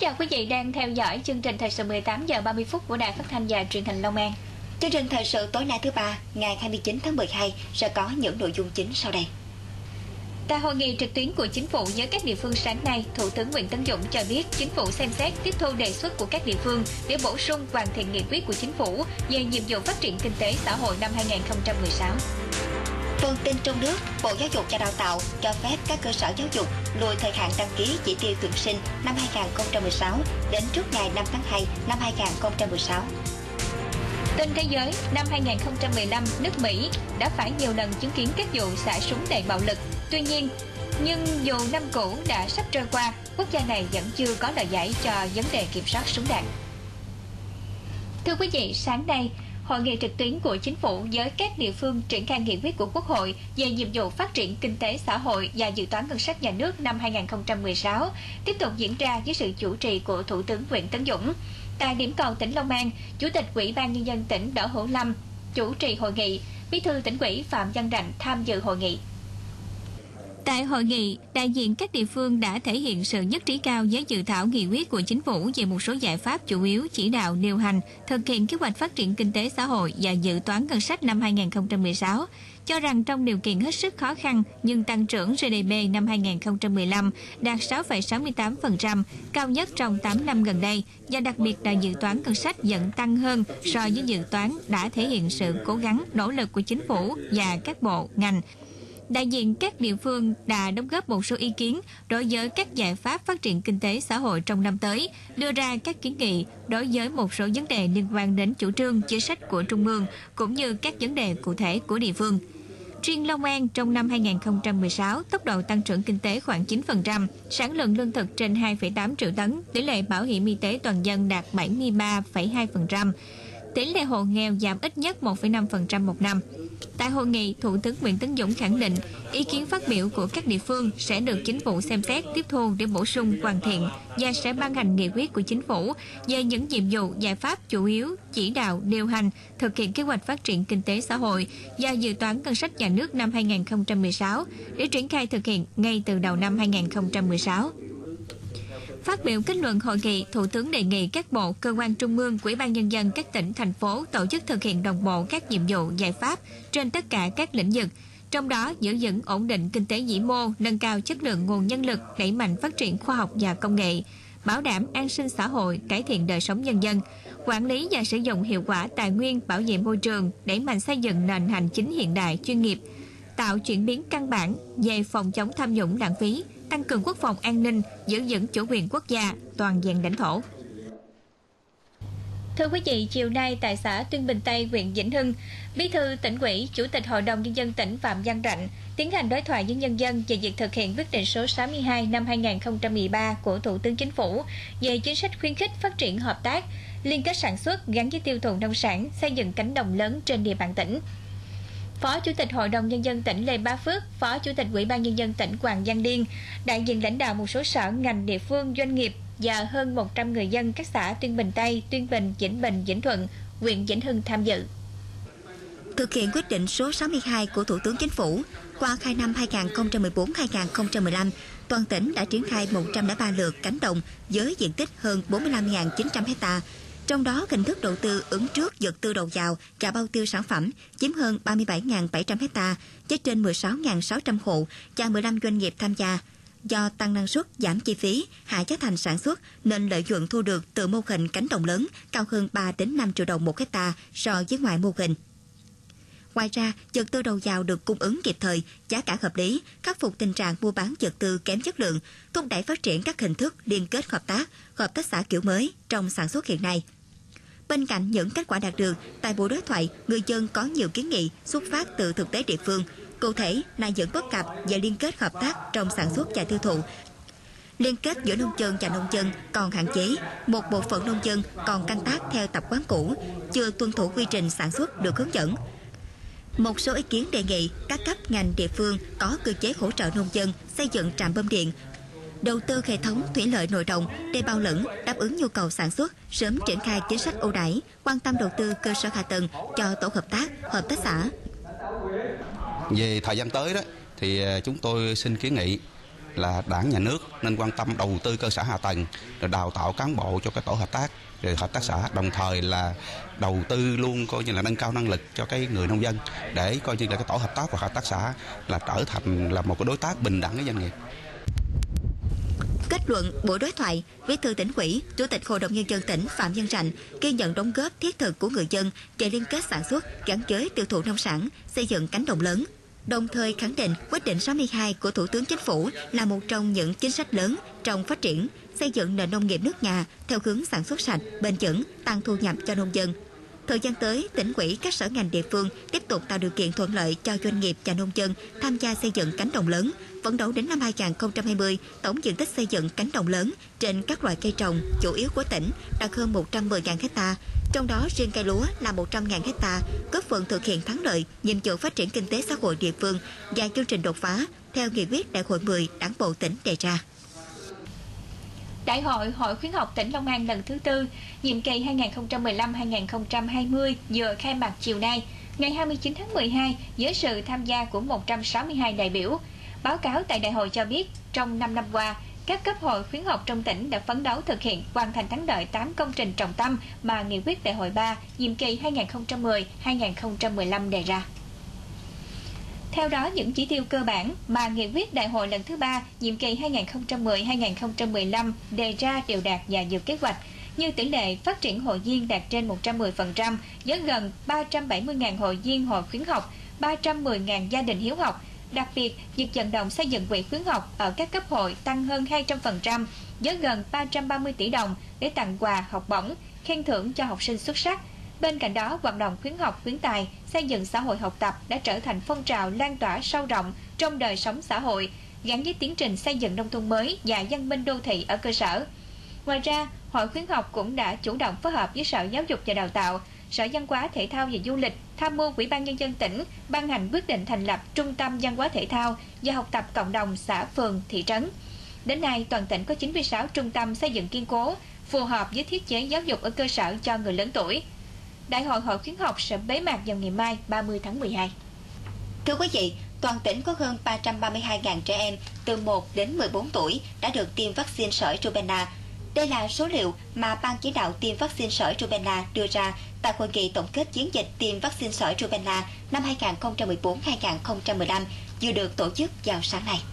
chào quý vị đang theo dõi chương trình thời sự 18 giờ 30 phút của Đài Phát thanh và Truyền hình Long An. Chương trình thời sự tối nay thứ ba, ngày 29 tháng 12 sẽ có những nội dung chính sau đây. Tại hội nghị trực tuyến của Chính phủ với các địa phương sáng nay, Thủ tướng Nguyễn Tấn Dũng cho biết Chính phủ xem xét tiếp thu đề xuất của các địa phương để bổ sung hoàn thiện nghị quyết của Chính phủ về nhiệm vụ phát triển kinh tế xã hội năm 2016. Phần tin trong nước, Bộ Giáo dục và Đào tạo cho phép các cơ sở giáo dục lùi thời hạn đăng ký chỉ tiêu tuyển sinh năm 2016 đến trước ngày 5 tháng 2 năm 2016. Tin thế giới, năm 2015, nước Mỹ đã phải nhiều lần chứng kiến các vụ xả súng đầy bạo lực. Tuy nhiên, dù năm cũ đã sắp trôi qua, quốc gia này vẫn chưa có lời giải cho vấn đề kiểm soát súng đạn. Thưa quý vị, sáng nay, Hội nghị trực tuyến của Chính phủ với các địa phương triển khai nghị quyết của Quốc hội về nhiệm vụ phát triển kinh tế xã hội và dự toán ngân sách nhà nước năm 2016 tiếp tục diễn ra với sự chủ trì của Thủ tướng Nguyễn Tấn Dũng. Tại điểm cầu tỉnh Long An, Chủ tịch Ủy ban Nhân dân tỉnh Đỗ Hữu Lâm chủ trì hội nghị, Bí thư Tỉnh ủy Phạm Văn Rạnh tham dự hội nghị. Tại hội nghị, đại diện các địa phương đã thể hiện sự nhất trí cao với dự thảo nghị quyết của Chính phủ về một số giải pháp chủ yếu chỉ đạo điều hành, thực hiện kế hoạch phát triển kinh tế xã hội và dự toán ngân sách năm 2016, cho rằng trong điều kiện hết sức khó khăn nhưng tăng trưởng GDP năm 2015 đạt 6,68%, cao nhất trong 8 năm gần đây, và đặc biệt là dự toán ngân sách vẫn tăng hơn so với dự toán đã thể hiện sự cố gắng, nỗ lực của Chính phủ và các bộ, ngành. Đại diện các địa phương đã đóng góp một số ý kiến đối với các giải pháp phát triển kinh tế xã hội trong năm tới, đưa ra các kiến nghị đối với một số vấn đề liên quan đến chủ trương, chính sách của Trung ương, cũng như các vấn đề cụ thể của địa phương. Riêng Long An trong năm 2016, tốc độ tăng trưởng kinh tế khoảng 9%, sản lượng lương thực trên 2,8 triệu tấn, tỷ lệ bảo hiểm y tế toàn dân đạt 73,2%. Tỷ lệ hộ nghèo giảm ít nhất 1,5% một năm. Tại hội nghị, Thủ tướng Nguyễn Tấn Dũng khẳng định ý kiến phát biểu của các địa phương sẽ được Chính phủ xem xét tiếp thu để bổ sung hoàn thiện và sẽ ban hành nghị quyết của Chính phủ về những nhiệm vụ, giải pháp chủ yếu, chỉ đạo, điều hành, thực hiện kế hoạch phát triển kinh tế xã hội và dự toán ngân sách nhà nước năm 2016 để triển khai thực hiện ngay từ đầu năm 2016. Phát biểu kết luận hội nghị, Thủ tướng đề nghị các bộ, cơ quan trung ương, Ủy ban Nhân dân các tỉnh, thành phố tổ chức thực hiện đồng bộ các nhiệm vụ, giải pháp trên tất cả các lĩnh vực, trong đó giữ vững ổn định kinh tế vĩ mô, nâng cao chất lượng nguồn nhân lực, đẩy mạnh phát triển khoa học và công nghệ, bảo đảm an sinh xã hội, cải thiện đời sống nhân dân, quản lý và sử dụng hiệu quả tài nguyên, bảo vệ môi trường, đẩy mạnh xây dựng nền hành chính hiện đại, chuyên nghiệp, tạo chuyển biến căn bản về phòng chống tham nhũng lãng phí, tăng cường quốc phòng an ninh, giữ vững chủ quyền quốc gia, toàn vẹn lãnh thổ. Thưa quý vị, chiều nay tại xã Tuyên Bình Tây, huyện Vĩnh Hưng, Bí thư Tỉnh ủy, Chủ tịch Hội đồng Nhân dân tỉnh Phạm Văn Rạnh tiến hành đối thoại với nhân dân về việc thực hiện quyết định số 62 năm 2013 của Thủ tướng Chính phủ về chính sách khuyến khích phát triển hợp tác, liên kết sản xuất gắn với tiêu thụ nông sản, xây dựng cánh đồng lớn trên địa bàn tỉnh. Phó Chủ tịch Hội đồng Nhân dân tỉnh Lê Bá Phước, Phó Chủ tịch Ủy ban Nhân dân tỉnh Hoàng Văn Điên, đại diện lãnh đạo một số sở, ngành, địa phương, doanh nghiệp và hơn 100 người dân các xã Tuyên Bình Tây, Tuyên Bình, Vĩnh Bình, Vĩnh Thuận, huyện Vĩnh Hưng tham dự. Thực hiện quyết định số 62 của Thủ tướng Chính phủ, qua 2 năm 2014-2015, toàn tỉnh đã triển khai 103 lượt cánh đồng với diện tích hơn 45.900 ha. Trong đó, hình thức đầu tư ứng trước vật tư đầu vào và bao tiêu sản phẩm chiếm hơn 37.700 ha, với trên 16.600 hộ và 15 doanh nghiệp tham gia. Do tăng năng suất, giảm chi phí, hạ giá thành sản xuất nên lợi nhuận thu được từ mô hình cánh đồng lớn cao hơn 3 đến 5 triệu đồng một hectare so với ngoài mô hình. Ngoài ra, vật tư đầu vào được cung ứng kịp thời, giá cả hợp lý, khắc phục tình trạng mua bán vật tư kém chất lượng, thúc đẩy phát triển các hình thức liên kết hợp tác xã kiểu mới trong sản xuất hiện nay. Bên cạnh những kết quả đạt được, tại buổi đối thoại, người dân có nhiều kiến nghị xuất phát từ thực tế địa phương, cụ thể là những bất cập về liên kết hợp tác trong sản xuất và tiêu thụ. Liên kết giữa nông dân và nông dân còn hạn chế, một bộ phận nông dân còn canh tác theo tập quán cũ, chưa tuân thủ quy trình sản xuất được hướng dẫn. Một số ý kiến đề nghị các cấp ngành địa phương có cơ chế hỗ trợ nông dân xây dựng trạm bơm điện, đầu tư hệ thống thủy lợi nội đồng, đê bao lửng đáp ứng nhu cầu sản xuất, sớm triển khai chính sách ưu đãi, quan tâm đầu tư cơ sở hạ tầng cho tổ hợp tác xã. Về thời gian tới đó thì chúng tôi xin kiến nghị là Đảng, Nhà nước nên quan tâm đầu tư cơ sở hạ tầng, rồi đào tạo cán bộ cho cái tổ hợp tác, rồi hợp tác xã, đồng thời là đầu tư luôn coi như là nâng cao năng lực cho cái người nông dân để coi như là cái tổ hợp tác và hợp tác xã là trở thành là một cái đối tác bình đẳng với doanh nghiệp. Kết luận buổi đối thoại, Bí thư Tỉnh ủy, Chủ tịch Hội đồng Nhân dân tỉnh Phạm Văn Rạnh ghi nhận đóng góp thiết thực của người dân về liên kết sản xuất gắn với tiêu thụ nông sản, xây dựng cánh đồng lớn. Đồng thời khẳng định quyết định 62 của Thủ tướng Chính phủ là một trong những chính sách lớn trong phát triển, xây dựng nền nông nghiệp nước nhà theo hướng sản xuất sạch, bền vững, tăng thu nhập cho nông dân. Thời gian tới, Tỉnh ủy, các sở ngành địa phương tiếp tục tạo điều kiện thuận lợi cho doanh nghiệp và nông dân tham gia xây dựng cánh đồng lớn. Phấn đấu đến năm 2020, tổng diện tích xây dựng cánh đồng lớn trên các loại cây trồng chủ yếu của tỉnh đạt hơn 110.000 ha, trong đó riêng cây lúa là 100.000 ha, góp phần thực hiện thắng lợi nhiệm vụ phát triển kinh tế xã hội địa phương và chương trình đột phá theo nghị quyết Đại hội 10 Đảng bộ tỉnh đề ra. Đại hội Hội khuyến học tỉnh Long An lần thứ 4, nhiệm kỳ 2015-2020 vừa khai mạc chiều nay, ngày 29 tháng 12, với sự tham gia của 162 đại biểu. Báo cáo tại đại hội cho biết, trong 5 năm qua, các cấp hội khuyến học trong tỉnh đã phấn đấu thực hiện hoàn thành thắng lợi 8 công trình trọng tâm mà nghị quyết đại hội 3, nhiệm kỳ 2010-2015 đề ra. Theo đó, những chỉ tiêu cơ bản mà nghị quyết đại hội lần thứ 3, nhiệm kỳ 2010-2015 đề ra đều đạt và vượt kế hoạch, như tỷ lệ phát triển hội viên đạt trên 110%, với gần 370.000 hội viên hội khuyến học, 310.000 gia đình hiếu học. Đặc biệt, việc vận động xây dựng quỹ khuyến học ở các cấp hội tăng hơn 200%, với gần 330 tỷ đồng để tặng quà, học bổng, khen thưởng cho học sinh xuất sắc. Bên cạnh đó, hoạt động khuyến học, khuyến tài, xây dựng xã hội học tập đã trở thành phong trào lan tỏa sâu rộng trong đời sống xã hội, gắn với tiến trình xây dựng nông thôn mới và văn minh đô thị ở cơ sở. Ngoài ra, Hội khuyến học cũng đã chủ động phối hợp với Sở Giáo dục và Đào tạo, Sở Văn hóa Thể thao và Du lịch, tham mưu Ủy ban Nhân dân tỉnh ban hành quyết định thành lập Trung tâm Văn hóa Thể thao và học tập cộng đồng xã, phường, thị trấn. Đến nay, toàn tỉnh có 96 trung tâm xây dựng kiên cố, phù hợp với thiết chế giáo dục ở cơ sở cho người lớn tuổi. Đại hội Hội khuyến học sẽ bế mạc vào ngày mai 30 tháng 12. Thưa quý vị, toàn tỉnh có hơn 332.000 trẻ em từ 1 đến 14 tuổi đã được tiêm vaccine sởi rubella. Đây là số liệu mà Ban chỉ đạo tiêm vaccine sởi rubella đưa ra tại hội nghị tổng kết chiến dịch tiêm vaccine sởi rubella năm 2014-2015 vừa được tổ chức vào sáng nay.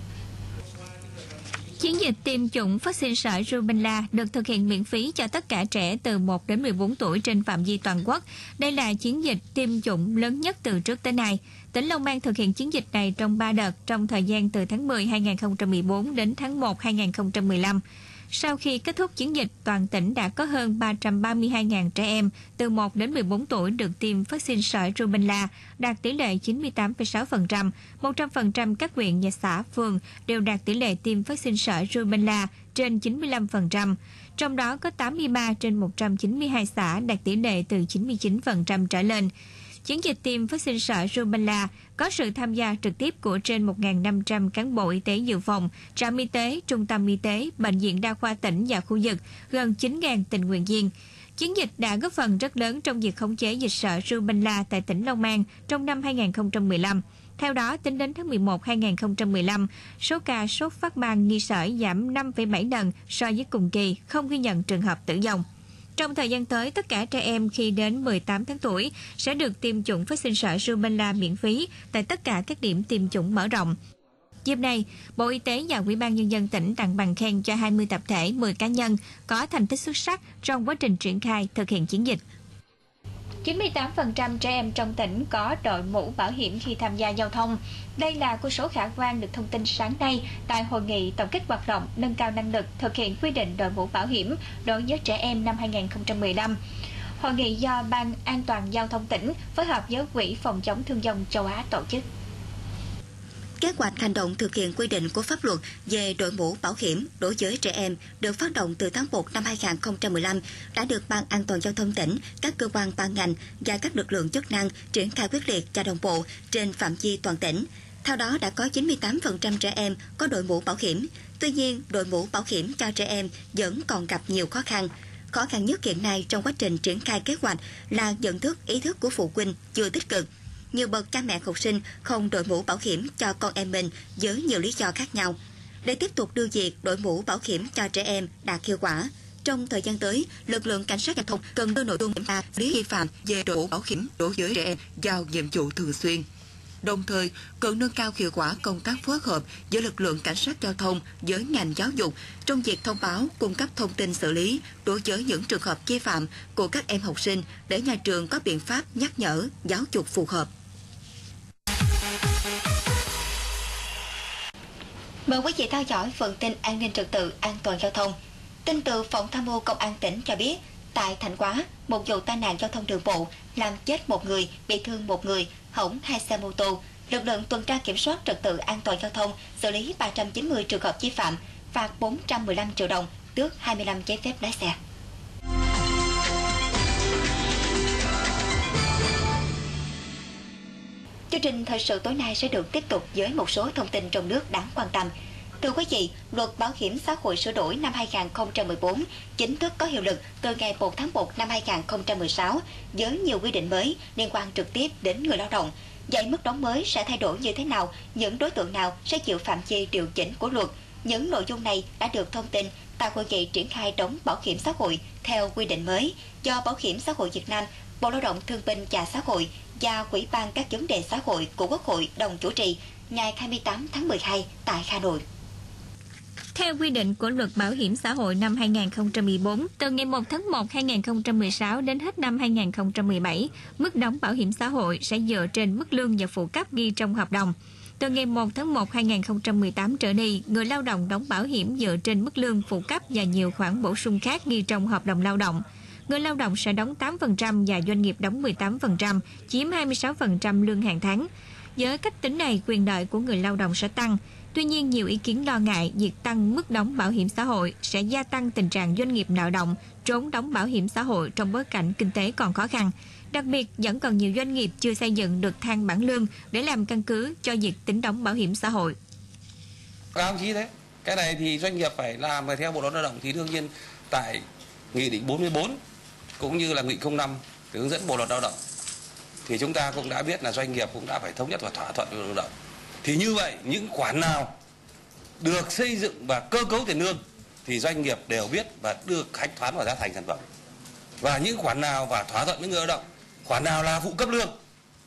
Chiến dịch tiêm chủng vaccine sởi rubella được thực hiện miễn phí cho tất cả trẻ từ 1 đến 14 tuổi trên phạm vi toàn quốc. Đây là chiến dịch tiêm chủng lớn nhất từ trước tới nay. Tỉnh Long An thực hiện chiến dịch này trong 3 đợt trong thời gian từ tháng 10 2014 đến tháng 1 2015. Sau khi kết thúc chiến dịch, toàn tỉnh đã có hơn 332.000 trẻ em từ 1 đến 14 tuổi được tiêm vaccine sởi rubella, đạt tỷ lệ 98,6%. 100% các huyện và xã, phường đều đạt tỷ lệ tiêm vaccine sởi rubella trên 95%. Trong đó có 83 trên 192 xã đạt tỷ lệ từ 99% trở lên. Chiến dịch tiêm vaccine sởi rubella có sự tham gia trực tiếp của trên 1.500 cán bộ y tế dự phòng, trạm y tế, trung tâm y tế, bệnh viện đa khoa tỉnh và khu vực, gần 9.000 tình nguyện viên. Chiến dịch đã góp phần rất lớn trong việc khống chế dịch sởi rubella tại tỉnh Long An trong năm 2015. Theo đó, tính đến tháng 11 2015, số ca sốt phát ban nghi sởi giảm 5,7 lần so với cùng kỳ, không ghi nhận trường hợp tử vong. Trong thời gian tới, tất cả trẻ em khi đến 18 tháng tuổi sẽ được tiêm chủng vaccine sởi rubella miễn phí tại tất cả các điểm tiêm chủng mở rộng. Dịp này, Bộ Y tế và Ủy ban Nhân dân tỉnh tặng bằng khen cho 20 tập thể, 10 cá nhân có thành tích xuất sắc trong quá trình triển khai thực hiện chiến dịch. 98% trẻ em trong tỉnh có đội mũ bảo hiểm khi tham gia giao thông. Đây là con số khả quan được thông tin sáng nay tại hội nghị tổng kết hoạt động nâng cao năng lực thực hiện quy định đội mũ bảo hiểm đối với trẻ em năm 2015. Hội nghị do Ban An toàn Giao thông tỉnh phối hợp với Quỹ phòng chống thương vong châu Á tổ chức. Kế hoạch hành động thực hiện quy định của pháp luật về đội mũ bảo hiểm đối với trẻ em được phát động từ tháng 1 năm 2015 đã được Ban An toàn Giao thông tỉnh, các cơ quan ban ngành và các lực lượng chức năng triển khai quyết liệt và đồng bộ trên phạm vi toàn tỉnh. Theo đó, đã có 98% trẻ em có đội mũ bảo hiểm. Tuy nhiên, đội mũ bảo hiểm cho trẻ em vẫn còn gặp nhiều khó khăn. Khó khăn nhất hiện nay trong quá trình triển khai kế hoạch là nhận thức, ý thức của phụ huynh chưa tích cực. Nhiều bậc cha mẹ học sinh không đội mũ bảo hiểm cho con em mình với nhiều lý do khác nhau. Để tiếp tục đưa việc đội mũ bảo hiểm cho trẻ em đạt hiệu quả, trong thời gian tới, lực lượng cảnh sát giao thông cần đưa nội dung kiểm tra xử lý vi phạm về đội mũ bảo hiểm đối với trẻ em vào nhiệm vụ thường xuyên. Đồng thời, cần nâng cao hiệu quả công tác phối hợp giữa lực lượng cảnh sát giao thông với ngành giáo dục trong việc thông báo, cung cấp thông tin xử lý đối với những trường hợp vi phạm của các em học sinh để nhà trường có biện pháp nhắc nhở, giáo dục phù hợp. Mời quý vị theo dõi phần tin an ninh trật tự, an toàn giao thông. Tin từ Phòng Tham mưu Công an tỉnh cho biết, tại Thạnh Hóa, một vụ tai nạn giao thông đường bộ làm chết 1 người, bị thương 1 người, hỏng 2 xe mô tô. Lực lượng tuần tra kiểm soát trật tự an toàn giao thông xử lý 390 trường hợp vi phạm, phạt 415 triệu đồng, tước 25 giấy phép lái xe. Chương trình thời sự tối nay sẽ được tiếp tục với một số thông tin trong nước đáng quan tâm. Thưa quý vị, luật bảo hiểm xã hội sửa đổi năm 2014 chính thức có hiệu lực từ ngày 1 tháng 1 năm 2016 với nhiều quy định mới liên quan trực tiếp đến người lao động. Vậy mức đóng mới sẽ thay đổi như thế nào? Những đối tượng nào sẽ chịu phạm vi điều chỉnh của luật? Những nội dung này đã được thông tin tại hội nghị triển khai đóng bảo hiểm xã hội theo quy định mới do Bảo hiểm xã hội Việt Nam, Bộ Lao động Thương binh và Xã hội và Ủy ban các vấn đề xã hội của Quốc hội đồng chủ trì ngày 28 tháng 12 tại Hà Nội. Theo quy định của Luật Bảo hiểm xã hội năm 2014, từ ngày 1 tháng 1 2016 đến hết năm 2017, mức đóng bảo hiểm xã hội sẽ dựa trên mức lương và phụ cấp ghi trong hợp đồng. Từ ngày 1 tháng 1 2018 trở đi, người lao động đóng bảo hiểm dựa trên mức lương phụ cấp và nhiều khoản bổ sung khác ghi trong hợp đồng lao động. Người lao động sẽ đóng 8% và doanh nghiệp đóng 18%, chiếm 26% lương hàng tháng. Với cách tính này, quyền lợi của người lao động sẽ tăng. Tuy nhiên, nhiều ý kiến lo ngại việc tăng mức đóng bảo hiểm xã hội sẽ gia tăng tình trạng doanh nghiệp nợ động, trốn đóng bảo hiểm xã hội trong bối cảnh kinh tế còn khó khăn. Đặc biệt, vẫn còn nhiều doanh nghiệp chưa xây dựng được thang bảng lương để làm căn cứ cho việc tính đóng bảo hiểm xã hội. Các ông chí thế, cái này thì doanh nghiệp phải làm theo Bộ Luật Lao động thì đương nhiên tại Nghị định 44 cũng như là Nghị 05 thì hướng dẫn Bộ Luật Lao động thì chúng ta cũng đã biết là doanh nghiệp cũng đã phải thống nhất và thỏa thuận với Bộ Lao động. Thì như vậy những khoản nào được xây dựng và cơ cấu tiền lương thì doanh nghiệp đều biết và được hạch toán vào giá thành sản phẩm. Và những khoản nào và thỏa thuận với người lao động, khoản nào là phụ cấp lương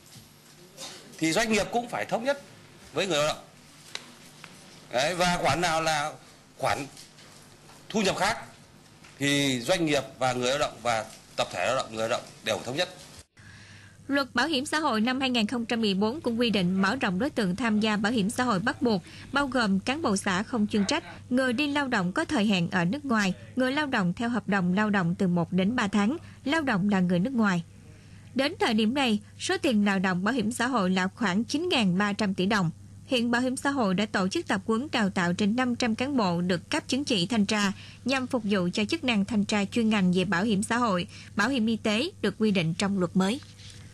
thì doanh nghiệp cũng phải thống nhất với người lao động. Đấy, và khoản nào là khoản thu nhập khác thì doanh nghiệp và người lao động và tập thể lao động, người lao động đều thống nhất. Luật Bảo hiểm xã hội năm 2014 cũng quy định mở rộng đối tượng tham gia bảo hiểm xã hội bắt buộc, bao gồm cán bộ xã không chuyên trách, người đi lao động có thời hạn ở nước ngoài, người lao động theo hợp đồng lao động từ 1 đến 3 tháng, lao động là người nước ngoài. Đến thời điểm này, số tiền nợ động bảo hiểm xã hội là khoảng 9.300 tỷ đồng. Hiện Bảo hiểm xã hội đã tổ chức tập huấn đào tạo trên 500 cán bộ được cấp chứng chỉ thanh tra nhằm phục vụ cho chức năng thanh tra chuyên ngành về bảo hiểm xã hội, bảo hiểm y tế được quy định trong luật mới.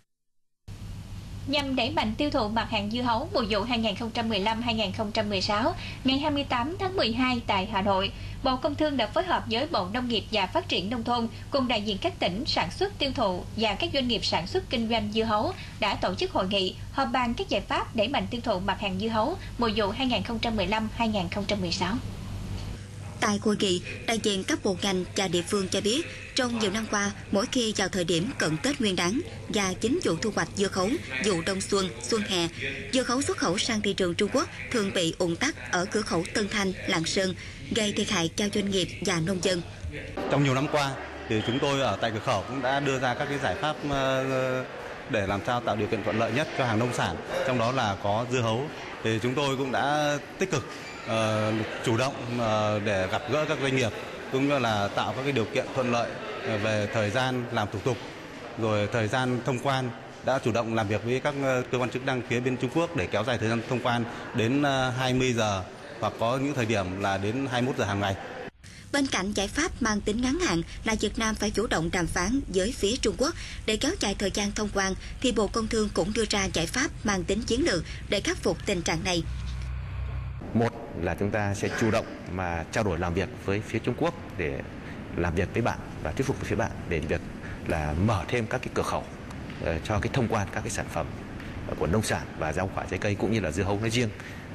Nhằm đẩy mạnh tiêu thụ mặt hàng dưa hấu mùa vụ 2015-2016, ngày 28 tháng 12 tại Hà Nội, Bộ Công Thương đã phối hợp với Bộ Nông nghiệp và Phát triển Nông thôn cùng đại diện các tỉnh sản xuất tiêu thụ và các doanh nghiệp sản xuất kinh doanh dưa hấu đã tổ chức hội nghị họp bàn các giải pháp đẩy mạnh tiêu thụ mặt hàng dưa hấu mùa vụ 2015-2016. Tại hội nghị, đại diện các bộ ngành và địa phương cho biết, trong nhiều năm qua, mỗi khi vào thời điểm cận Tết Nguyên đán và chính vụ thu hoạch dưa hấu, vụ đông xuân, xuân hè, dưa hấu xuất khẩu sang thị trường Trung Quốc thường bị ùn tắc ở cửa khẩu Tân Thanh, Lạng Sơn, gây thiệt hại cho doanh nghiệp và nông dân. Trong nhiều năm qua, thì chúng tôi ở tại cửa khẩu cũng đã đưa ra các cái giải pháp để làm sao tạo điều kiện thuận lợi nhất cho hàng nông sản, trong đó là có dưa hấu. Thì chúng tôi cũng đã tích cực chủ động để gặp gỡ các doanh nghiệp cũng như là tạo các cái điều kiện thuận lợi về thời gian làm thủ tục, rồi thời gian thông quan, đã chủ động làm việc với các cơ quan chức năng phía bên Trung Quốc để kéo dài thời gian thông quan đến 20 giờ hoặc có những thời điểm là đến 21 giờ hàng ngày. Bên cạnh giải pháp mang tính ngắn hạn là Việt Nam phải chủ động đàm phán với phía Trung Quốc để kéo dài thời gian thông quan, thì Bộ Công Thương cũng đưa ra giải pháp mang tính chiến lược để khắc phục tình trạng này. Một là chúng ta sẽ chủ động mà trao đổi làm việc với phía Trung Quốc để làm việc với bạn và thuyết phục với phía bạn để việc là mở thêm các cái cửa khẩu cho cái thông quan các cái sản phẩm của nông sản và rau quả trái cây cũng như là dưa hấu nói riêng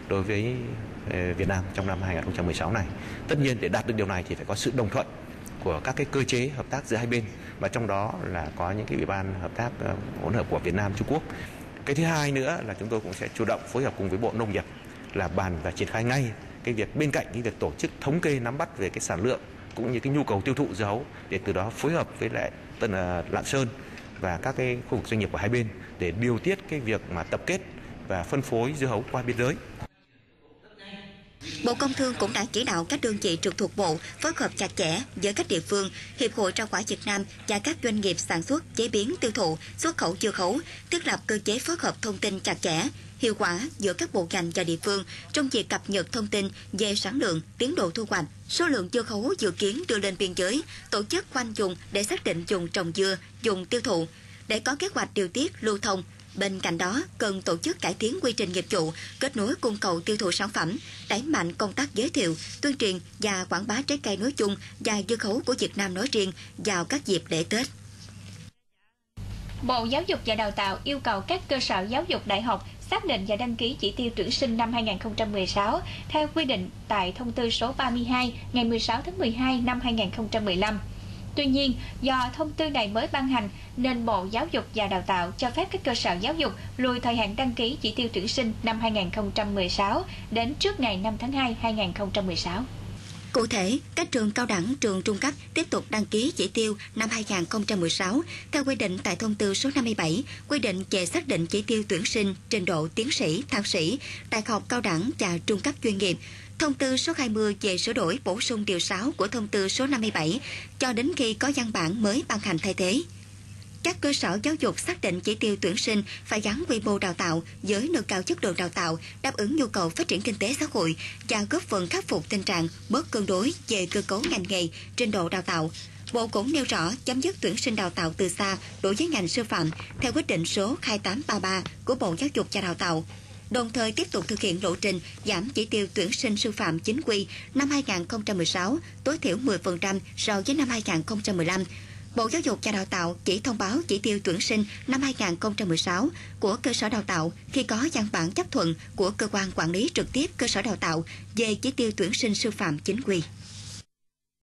đối với Việt Nam trong năm 2016 này. Tất nhiên để đạt được điều này thì phải có sự đồng thuận của các cái cơ chế hợp tác giữa hai bên, và trong đó là có những cái ủy ban hợp tác hỗn hợp của Việt Nam, Trung Quốc. Cái thứ hai nữa là chúng tôi cũng sẽ chủ động phối hợp cùng với Bộ Nông nghiệp là bàn và triển khai ngay cái việc bên cạnh cái việc tổ chức thống kê nắm bắt về cái sản lượng cũng như cái nhu cầu tiêu thụ dưa hấu, để từ đó phối hợp với lại Lạng Sơn và các cái khu vực doanh nghiệp của hai bên để điều tiết cái việc mà tập kết và phân phối dưa hấu qua biên giới. Bộ Công Thương cũng đã chỉ đạo các đơn vị trực thuộc Bộ phối hợp chặt chẽ với các địa phương, Hiệp hội Rau quả Việt Nam và các doanh nghiệp sản xuất, chế biến, tiêu thụ, xuất khẩu dưa hấu, thiết lập cơ chế phối hợp thông tin chặt chẽ, hiệu quả giữa các bộ ngành và địa phương trong việc cập nhật thông tin về sản lượng, tiến độ thu hoạch, số lượng dưa hấu dự kiến đưa lên biên giới, tổ chức khoanh vùng để xác định vùng trồng dưa, vùng tiêu thụ, để có kế hoạch điều tiết lưu thông. Bên cạnh đó, cần tổ chức cải tiến quy trình nghiệp vụ, kết nối cung cầu tiêu thụ sản phẩm, đẩy mạnh công tác giới thiệu, tuyên truyền và quảng bá trái cây nói chung và dưa hấu của Việt Nam nói riêng vào các dịp lễ Tết. Bộ Giáo dục và Đào tạo yêu cầu các cơ sở giáo dục đại học xác định và đăng ký chỉ tiêu tuyển sinh năm 2016 theo quy định tại thông tư số 32 ngày 16 tháng 12 năm 2015. Tuy nhiên, do thông tư này mới ban hành nên Bộ Giáo dục và Đào tạo cho phép các cơ sở giáo dục lùi thời hạn đăng ký chỉ tiêu tuyển sinh năm 2016 đến trước ngày 5 tháng 2 2016. Cụ thể, các trường cao đẳng, trường trung cấp tiếp tục đăng ký chỉ tiêu năm 2016 theo quy định tại thông tư số 57, quy định về xác định chỉ tiêu tuyển sinh trình độ tiến sĩ, thạc sĩ, đại học cao đẳng và trung cấp chuyên nghiệp. Thông tư số 20 về sửa đổi bổ sung điều 6 của thông tư số 57 cho đến khi có văn bản mới ban hành thay thế. Các cơ sở giáo dục xác định chỉ tiêu tuyển sinh phải gắn quy mô đào tạo với nâng cao chất lượng đào tạo, đáp ứng nhu cầu phát triển kinh tế xã hội và góp phần khắc phục tình trạng bất cân đối về cơ cấu ngành nghề, trình độ đào tạo. Bộ cũng nêu rõ chấm dứt tuyển sinh đào tạo từ xa đối với ngành sư phạm theo quyết định số 2833 của Bộ Giáo dục và Đào tạo. Đồng thời tiếp tục thực hiện lộ trình giảm chỉ tiêu tuyển sinh sư phạm chính quy năm 2016 tối thiểu 10% so với năm 2015. Bộ Giáo dục và Đào tạo chỉ thông báo chỉ tiêu tuyển sinh năm 2016 của cơ sở đào tạo khi có văn bản chấp thuận của cơ quan quản lý trực tiếp cơ sở đào tạo về chỉ tiêu tuyển sinh sư phạm chính quy.